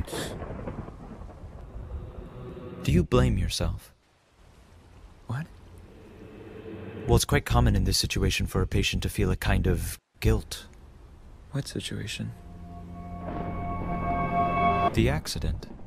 Do you blame yourself? What? Well, it's quite common in this situation for a patient to feel a kind of guilt. What situation? The accident.